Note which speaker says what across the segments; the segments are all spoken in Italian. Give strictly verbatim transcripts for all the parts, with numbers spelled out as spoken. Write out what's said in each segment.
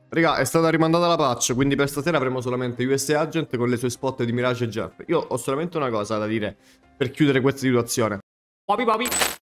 Speaker 1: Raga, è stata rimandata la patch, quindi per stasera avremo solamente U S Agent con le sue spot di Mirage e Jet. Io ho solamente una cosa da dire per chiudere questa situazione. Papi papi!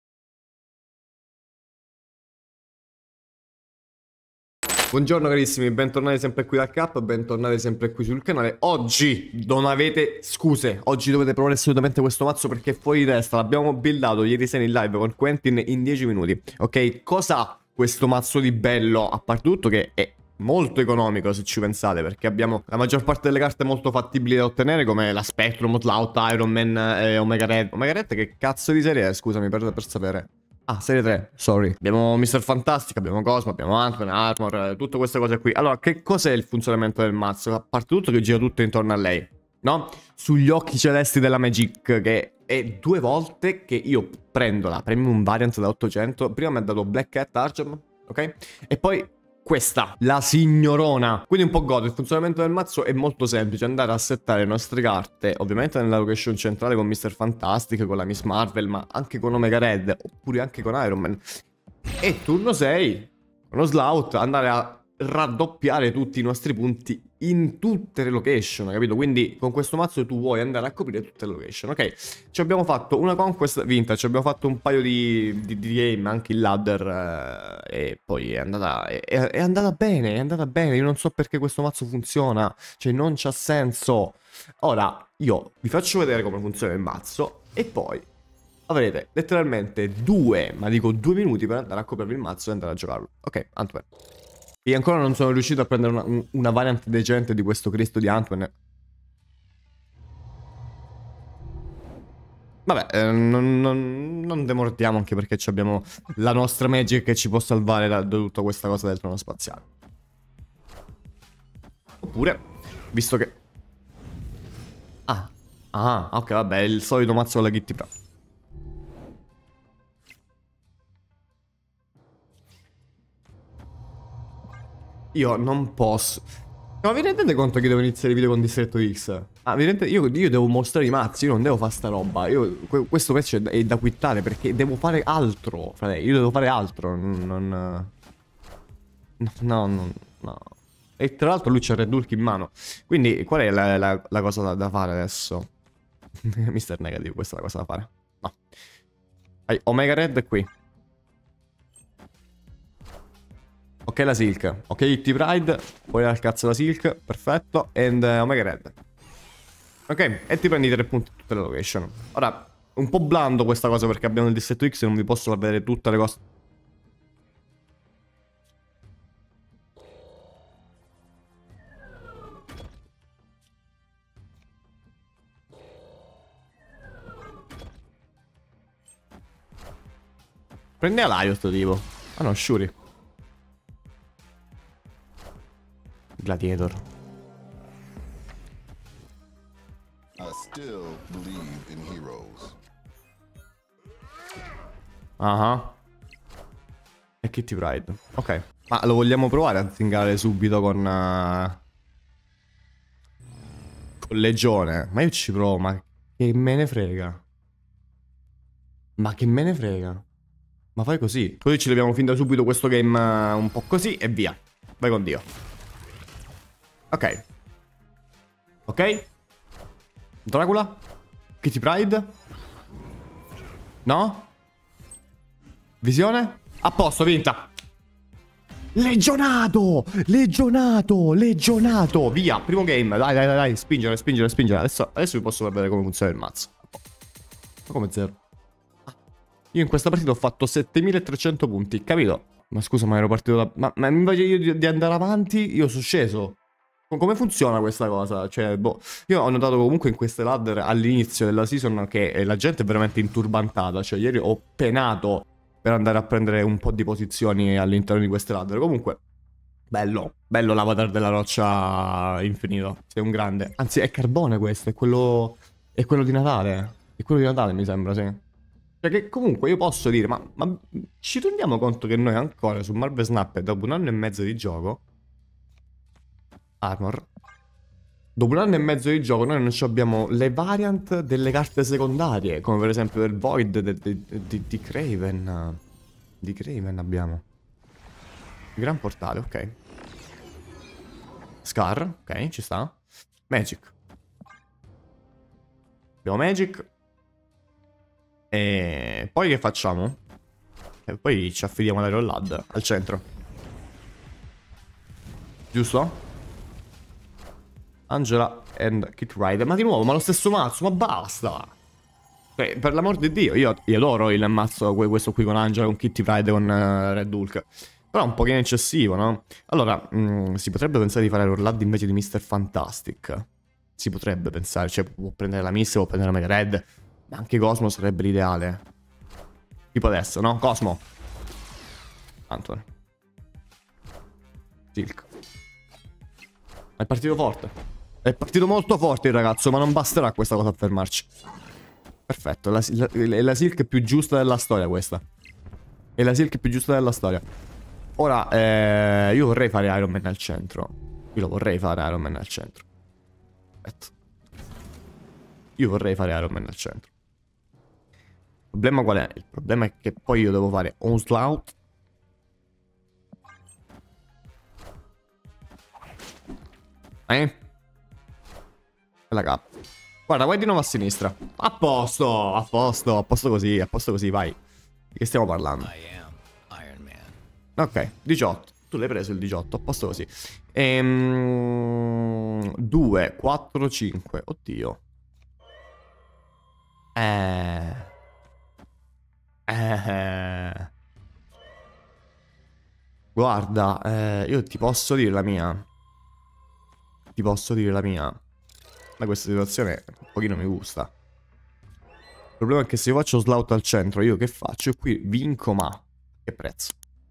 Speaker 1: Buongiorno carissimi, bentornati sempre qui da K, bentornati sempre qui sul canale. Oggi non avete scuse, oggi dovete provare assolutamente questo mazzo perché è fuori di testa. L'abbiamo buildato ieri sera in live con Quentin in dieci minuti. Ok, cosa ha questo mazzo di bello? A parte tutto che è molto economico se ci pensate, perché abbiamo la maggior parte delle carte molto fattibili da ottenere, come la Spectrum, Outlaw, Iron Man e Omega Red. Omega Red che cazzo di serie è? Scusami per, per sapere. Ah, serie tre, sorry. Abbiamo mister Fantastic, abbiamo Cosmo, abbiamo Ant-Man, Armor, eh, tutte queste cose qui. Allora, che cos'è il funzionamento del mazzo? A parte tutto che gira tutto intorno a lei, no? Sugli occhi celesti della Magic, che è due volte che io prendo la Premium Variant da ottocento. Prima mi ha dato Black Cat Argem, ok? E poi questa, la signorona. Quindi un po' godo. Il funzionamento del mazzo è molto semplice. Andare a settare le nostre carte, ovviamente nella location centrale con mister Fantastic, con la Miss Marvel, ma anche con Omega Red, oppure anche con Iron Man. E turno sei, con lo Slout, andare a raddoppiare tutti i nostri punti in tutte le location, capito? Quindi con questo mazzo tu vuoi andare a coprire tutte le location, ok? Ci abbiamo fatto una conquest vinta, ci abbiamo fatto un paio di, di, di game, anche il ladder, eh, e poi è andata, è, è andata bene, è andata bene. Io non so perché questo mazzo funziona, cioè non c'ha senso. Ora, io vi faccio vedere come funziona il mazzo e poi avrete letteralmente due, ma dico due minuti per andare a coprirvi il mazzo e andare a giocarlo. Ok, Ant-Man. E ancora non sono riuscito a prendere una, una variant decente di questo Cristo di Ant-Man. Vabbè, eh, non, non, non demordiamo, anche perché abbiamo la nostra Magic che ci può salvare da, da tutta questa cosa del trono spaziale. Oppure, visto che... Ah, ah, ok, vabbè, è il solito mazzo con la Kitty Pro. Io non posso... Ma vi rendete conto che devo iniziare il video con Distretto X? Ah, vi rendete... io, io devo mostrare i mazzi, io non devo fare sta roba. Io, questo match è da, è da quittare perché devo fare altro, fratelli. Io devo fare altro, non... No, no, no. E tra l'altro lui c'ha Red Hulk in mano. Quindi qual è la, la, la cosa da, da fare adesso? mister Negative, questa è la cosa da fare. No. Hai Omega Red qui. Ok la Silk, ok Kitty Pride, poi al cazzo la Silk, perfetto, and uh, Omega Red. Ok, e ti prendi tre punti in tutte le location. Ora, un po' blando questa cosa perché abbiamo il distretto X e non vi posso far vedere tutte le cose. Prendi a Laio sto tipo. Ah no, Shuri. Gladiator.
Speaker 2: I still believe in heroes.
Speaker 1: Ah. Uh-huh. E Kitty Pride. Ok. Ma lo vogliamo provare a zingare subito con... Uh... Con Legione? Ma io ci provo, ma che me ne frega. Ma che me ne frega. Ma fai così. Così ci leviamo fin da subito questo game uh, un po' così e via. Vai con Dio. Ok. Ok. Dracula. Kitty Pride. No. Visione. A posto, vinta. Legionato. Legionato. Legionato. Via. Primo game. Dai, dai, dai, dai. Spingere, spingere, spingere. Adesso, adesso vi posso far vedere come funziona il mazzo. Ma come zero? Io in questa partita ho fatto settemilatrecento punti, capito? Ma scusa, ma ero partito da... Ma, ma invece io di, di andare avanti, io sono sceso. Come funziona questa cosa? Cioè, boh, io ho notato comunque in queste ladder all'inizio della season che la gente è veramente inturbantata. Cioè, ieri ho penato per andare a prendere un po' di posizioni all'interno di queste ladder. Comunque, bello, bello l'avatar della roccia infinito. Sei un grande. Anzi, è carbone questo, è quello... È quello di Natale. È quello di Natale, mi sembra, sì. Perché comunque io posso dire, ma, ma ci rendiamo conto che noi ancora su Marvel Snap, dopo un anno e mezzo di gioco, Armor, dopo un anno e mezzo di gioco noi non abbiamo le variant delle carte secondarie, come per esempio del Void, de, de, de, de, di Craven, di Craven abbiamo. Gran portale, ok. Scar, ok, ci sta. Magic. Abbiamo Magic. E poi che facciamo? E poi ci affidiamo all'Iron Lad al centro. Giusto? Angela and Kit Rider. Ma di nuovo, ma lo stesso mazzo, ma basta! Beh, per l'amor di Dio, io, io adoro il mazzo questo qui con Angela, con Kitty Pryde, con uh, Red Hulk. Però è un pochino eccessivo, no? Allora, mh, si potrebbe pensare di fare Orlando invece di mister Fantastic. Si potrebbe pensare, cioè può prendere la Miss, può prendere la Mega Red. Ma anche Cosmo sarebbe l'ideale. Tipo adesso, no? Cosmo. Anton. Silk. È partito forte. È partito molto forte il ragazzo, ma non basterà questa cosa a fermarci. Perfetto, la, la, è la Silk più giusta della storia questa. È la Silk più giusta della storia. Ora, eh, io vorrei fare Iron Man al centro. Io lo vorrei fare Iron Man al centro. Aspetta. Io vorrei fare Iron Man al centro. Il problema qual è? Il problema è che poi io devo fare Onslaught. Eh? E la K. Guarda, vai di nuovo a sinistra. A posto, a posto, a posto così, a posto così, vai. Di che stiamo parlando? Ok, diciotto. Tu l'hai preso il diciotto, a posto così. Ehm, due, quattro, cinque. Oddio. Eh. Eh. Guarda, eh, io ti posso dire la mia. Ti posso dire la mia. Ma questa situazione un pochino mi gusta. Il problema è che se io faccio Slout al centro, io che faccio? Io qui vinco, ma a che prezzo?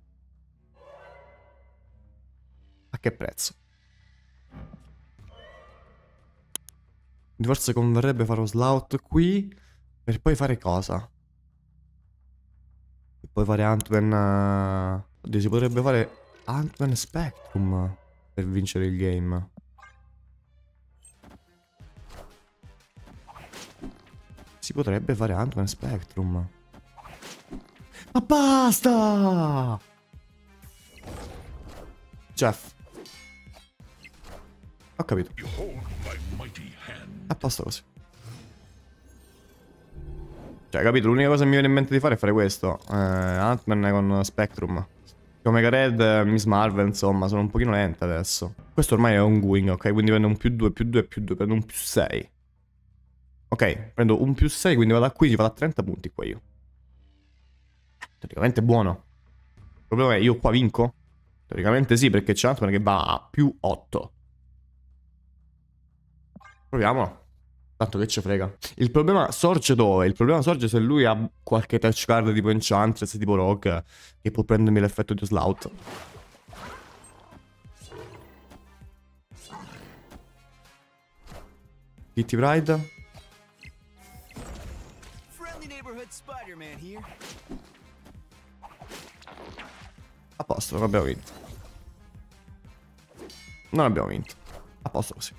Speaker 1: A che prezzo? Forse converrebbe fare lo Slout qui per poi fare cosa? E poi fare Ant-Man... Uh... Oddio, si potrebbe fare Ant-Man Spectrum per vincere il game. Si potrebbe fare Ant-Man Spectrum. Ma basta! Jeff. Ho capito. A posto così. Cioè, capito? L'unica cosa che mi viene in mente di fare è fare questo. Eh, Ant-Man con Spectrum. Omega Red, Miss Marvel, insomma, sono un pochino lente adesso. Questo ormai è ongoing, ok? Quindi prendo un più due, più due, più due, prendo un più sei. Ok, prendo un più sei, quindi vado a quindici, vado a trenta punti qua io. Teoricamente è buono. Il problema è io qua vinco? Teoricamente sì, perché c'è Ant-Man che va a più otto. Proviamolo. Tanto che ci frega. Il problema sorge dove? Il problema sorge se lui ha qualche touch card tipo Enchantress, tipo Rogue, che può prendermi l'effetto di Slout. Kitty Pride. A posto, non abbiamo vinto. Non abbiamo vinto. A posto così.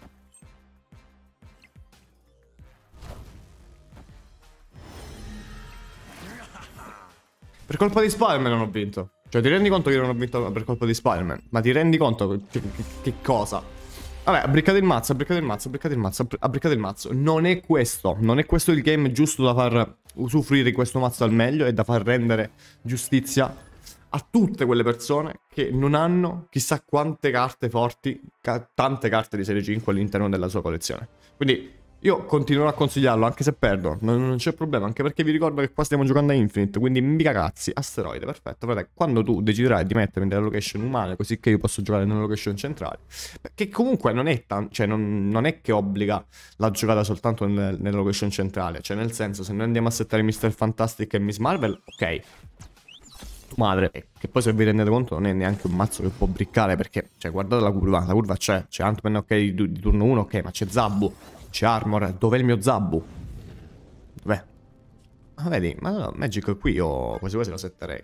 Speaker 1: Per colpa di Spider-Man non ho vinto. Cioè, ti rendi conto che io non ho vinto per colpa di Spider-Man? Ma ti rendi conto che, che, che cosa? Vabbè, ha briccato il mazzo, ha briccato il mazzo, ha briccato il mazzo, ha briccato il mazzo. Non è questo. Non è questo il game giusto da far usufruire questo mazzo al meglio e da far rendere giustizia a tutte quelle persone che non hanno chissà quante carte forti, ca tante carte di serie cinque all'interno della sua collezione. Quindi io continuerò a consigliarlo anche se perdo, non, non c'è problema, anche perché vi ricordo che qua stiamo giocando a Infinite, quindi mica cazzi, asteroide, perfetto, frate. Quando tu deciderai di mettermi nelle location umane così che io posso giocare nelle location centrali, che comunque non è tan cioè non, non è che obbliga la giocata soltanto nel, nella location centrale, cioè nel senso, se noi andiamo a settare mister Fantastic e Miss Marvel, ok, madre, che poi se vi rendete conto non è neanche un mazzo che può briccare, perché, cioè, guardate la curva, la curva c'è, c'è Ant-Man ok di, di turno uno, ok, ma c'è Zabu, c'è Armor, dov'è il mio Zabu? Dov'è? Ma vedi, ma no, Magic qui io quasi quasi lo setterei.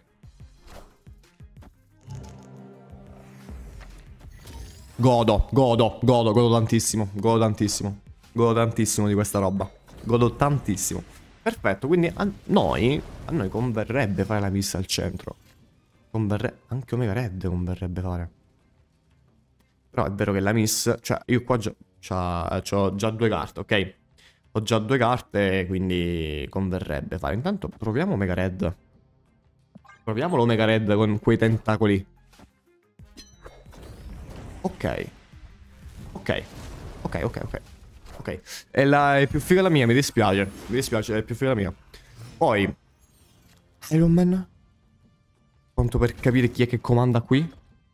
Speaker 1: Godo, godo, godo, godo tantissimo, godo tantissimo, godo tantissimo di questa roba, godo tantissimo. Perfetto, quindi a noi, a noi converrebbe fare la missa al centro. Converrebbe, anche Omega Red converrebbe fare. Però è vero che la Miss... Cioè, io qua già... C'ho già due carte, ok? Ho già due carte, quindi converrebbe fare. Intanto proviamo Mega Red. Proviamolo Mega Red con quei tentacoli. Ok. Ok. Ok, ok, ok. Ok. È, la... è più figa la mia, mi dispiace. Mi dispiace, è più figa la mia. Poi... Iron Man? Quanto per capire chi è che comanda qui?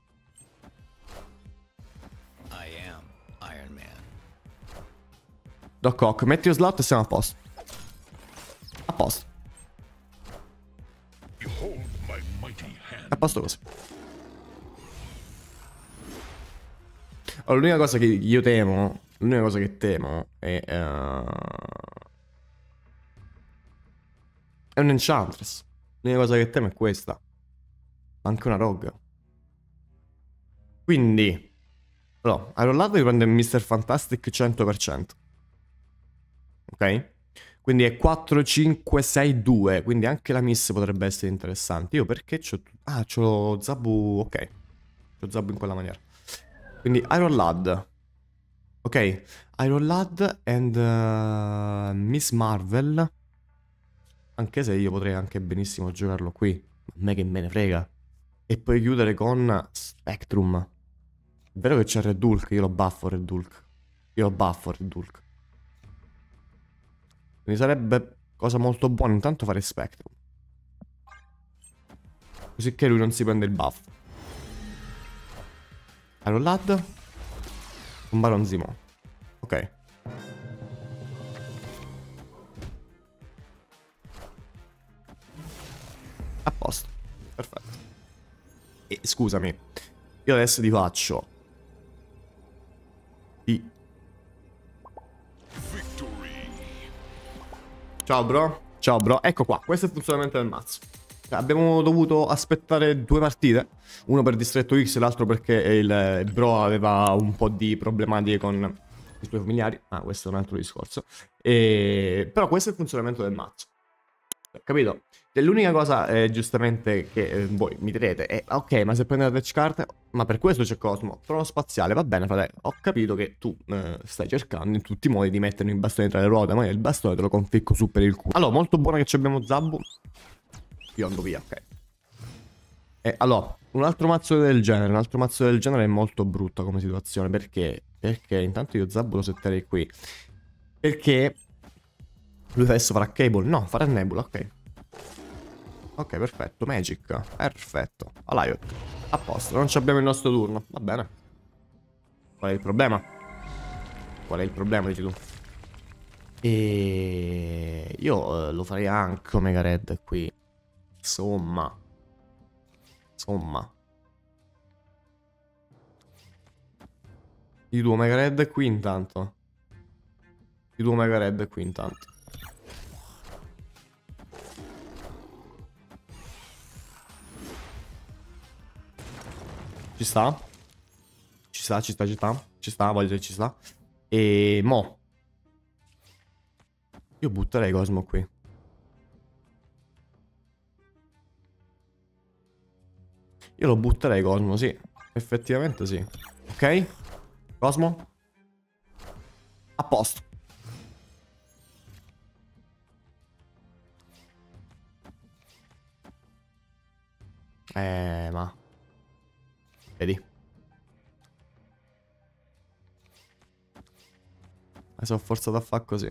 Speaker 3: I am Iron Man.
Speaker 1: Doc Ock, metti lo slot e siamo a posto. A posto. A posto così. Allora, l'unica cosa che io temo, l'unica cosa che temo è... Uh, è un Enchantress. L'unica cosa che temo è questa. Anche una Rogue. Quindi... Allora, Iron Lad mi prende mister Fantastic cento per cento. Ok? Quindi è quattro, cinque, sei, due. Quindi anche la Miss potrebbe essere interessante. Io perché c'ho... Ah, c'ho Zabu... Ok. C'ho Zabu in quella maniera. Quindi Iron Lad. Ok. Iron Lad and uh, Miss Marvel. Anche se io potrei anche benissimo giocarlo qui. A me che me ne frega. E poi chiudere con Spectrum. È vero che c'è Red Hulk. Io lo buffo Red Hulk. Io lo buffo Red Hulk. Quindi sarebbe cosa molto buona intanto fare Spectrum. Così che lui non si prende il buff. Iron Lad. Un Baron Zemo. Ok. A posto. Perfetto. E scusami. Io adesso ti faccio. I... Ciao bro. Ciao bro. Ecco qua. Questo è il funzionamento del mazzo. Abbiamo dovuto aspettare due partite. Uno per distretto X e l'altro perché il, il bro aveva un po' di problematiche con i suoi familiari. Ah, questo è un altro discorso. E... Però questo è il funzionamento del mazzo. Capito? L'unica cosa, eh, giustamente, che eh, voi mi direte è: ok, ma se prende la touch card, ma per questo c'è Cosmo. Trono spaziale, va bene, fratello. Ho capito che tu eh, stai cercando in tutti i modi di mettermi il bastone tra le ruote, ma io il bastone te lo conficco su per il culo. Allora, molto buona che ci abbiamo Zabu. Io ando via, ok. E allora, un altro mazzo del genere, un altro mazzo del genere è molto brutta come situazione. Perché? Perché intanto io Zabu lo setterei qui. Perché lui adesso farà Cable. No, farà Nebula, ok. Ok, perfetto. Magic. Perfetto. Aliot. A posto. Non ci abbiamo il nostro turno. Va bene. Qual è il problema? Qual è il problema, dici tu? E... Io eh, lo farei anche Omega Red qui. Insomma. Insomma. I due Omega Red qui intanto. I due Omega Red qui intanto. Ci sta? Ci sta, ci sta, ci sta. Ci sta, voglio dire ci sta. E mo. Io butterei Cosmo qui. Io lo butterei Cosmo, sì. Effettivamente sì. Ok? Cosmo? A posto. Eh, ma... Vedi? Mi sono forzato a fare così.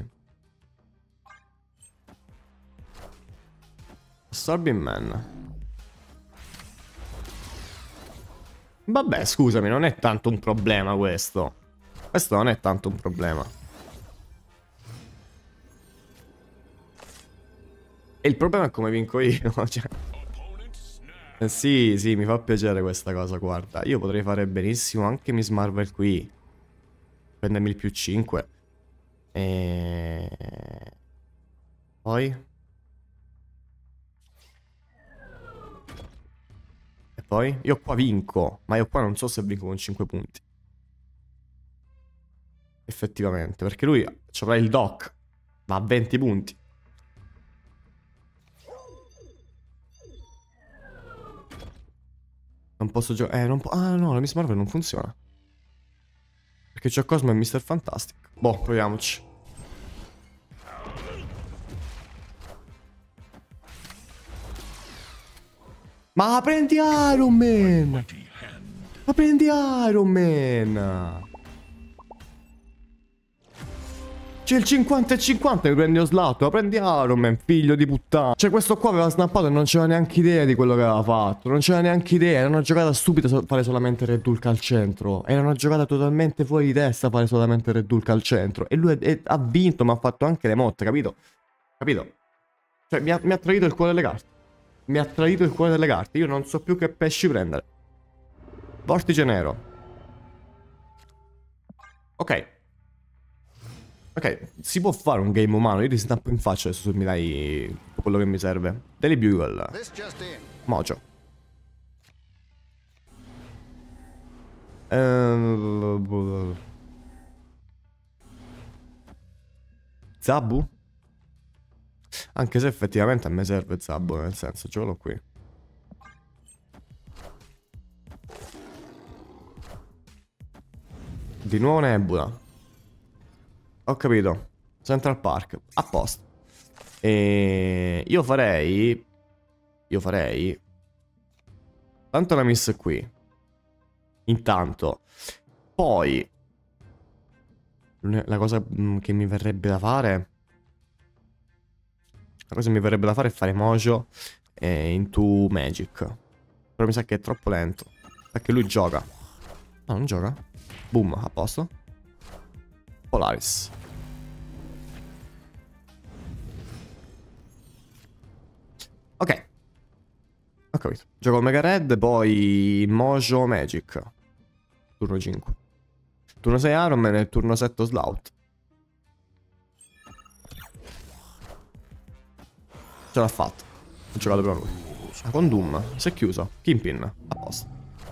Speaker 1: Absorbing Man. Vabbè, scusami, non è tanto un problema questo. Questo non è tanto un problema. E il problema è come vinco io, cioè... Eh, sì, sì, mi fa piacere questa cosa, guarda. Io potrei fare benissimo anche Miss Marvel qui. Prendermi il più cinque. E... Poi? E poi? Io qua vinco, ma io qua non so se vinco con cinque punti. Effettivamente, perché lui avrà il doc, va a venti punti. Non posso giocare... Eh, non po... Ah, no, la Miss Marvel non funziona. Perché c'è Cosmo e mister Fantastic. Boh, proviamoci. Ma prendi Iron Man! Ma prendi Iron Man! C'è il cinquanta e cinquanta che prendi lo slot, ma prendi Iron Man, figlio di puttana. Cioè questo qua aveva snappato e non c'aveva neanche idea di quello che aveva fatto. Non c'aveva neanche idea, era una giocata stupida so fare solamente Red Hulk al centro. Era una giocata totalmente fuori di testa fare solamente Red Hulk al centro. E lui è, è, ha vinto, ma ha fatto anche le motte, capito? Capito? Cioè mi ha, mi ha tradito il cuore delle carte. Mi ha tradito il cuore delle carte. Io non so più che pesci prendere. Vortice nero. Ok. Ok, si può fare un game umano. Io ti snappo in faccia adesso se mi dai quello che mi serve. Daily Bugle. Mojo. Uh, Zabu? Anche se effettivamente a me serve Zabu, nel senso, giocalo qui. Di nuovo Nebula. Ho capito. Central Park. A posto. E io farei... Io farei... Tanto la miss qui. Intanto. Poi... La cosa che mi verrebbe da fare... La cosa che mi verrebbe da fare è fare Mojo e Into Magic. Però mi sa che è troppo lento. Perché lui gioca. No, non gioca. Boom, a posto. Polaris. Ok. Ho capito. Gioco Mega Red, poi Mojo Magic. Turno cinque. Turno sei Iron Man e turno sette Slout. Ce l'ha fatta. Ho giocato per lui. Ah, con Doom. Si è chiuso. Kingpin. A posto.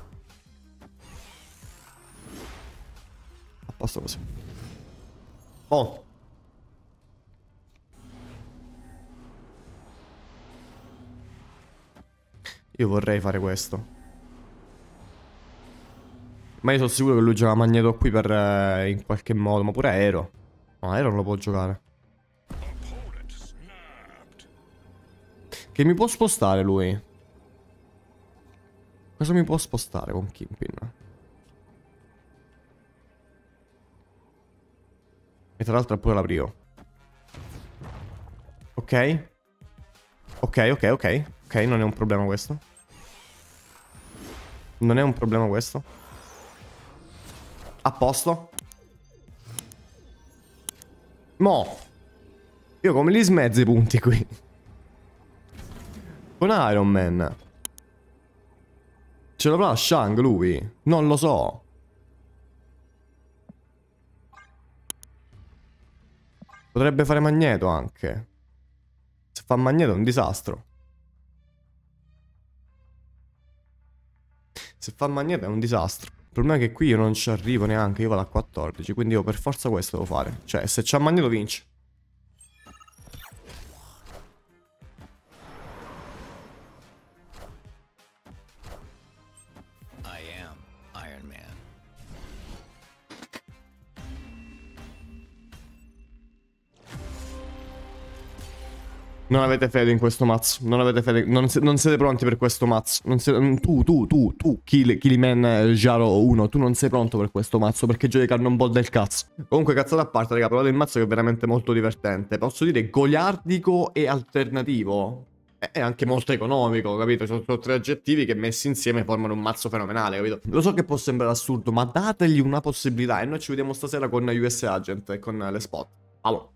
Speaker 1: A posto così. Oh. Io vorrei fare questo. Ma io sono sicuro che lui gioca Magneto qui per eh, in qualche modo. Ma pure Aero. No, Aero non lo può giocare. Che mi può spostare lui? Cosa mi può spostare con Kingpin? E tra l'altro è pure la Prio. Ok. Ok, ok, ok. Ok, non è un problema questo. Non è un problema questo. A posto. Mo. Io come li smezzo i punti qui? Con Iron Man. Ce l'avrà Shang lui? Non lo so. Potrebbe fare Magneto anche. Se fa Magneto è un disastro. Se fa Magneto è un disastro. Il problema è che qui io non ci arrivo neanche. Io vado a quattordici. Quindi io per forza questo devo fare. Cioè se c'ha Magneto vince.
Speaker 3: I am Iron Man.
Speaker 1: Non avete fede in questo mazzo. Non avete fede. Non, se, non siete pronti per questo mazzo. Non siete, tu, tu, tu, tu, Kill, Killiman Jaro uno. Tu non sei pronto per questo mazzo perché giochi Cannonball del cazzo. Comunque, cazzata a parte, raga, provate il mazzo che è veramente molto divertente. Posso dire goliardico e alternativo. È, è anche molto economico, capito? Sono, sono tre aggettivi che messi insieme formano un mazzo fenomenale, capito? Lo so che può sembrare assurdo, ma dategli una possibilità. E noi ci vediamo stasera con U S Agent e con le spot. Allora.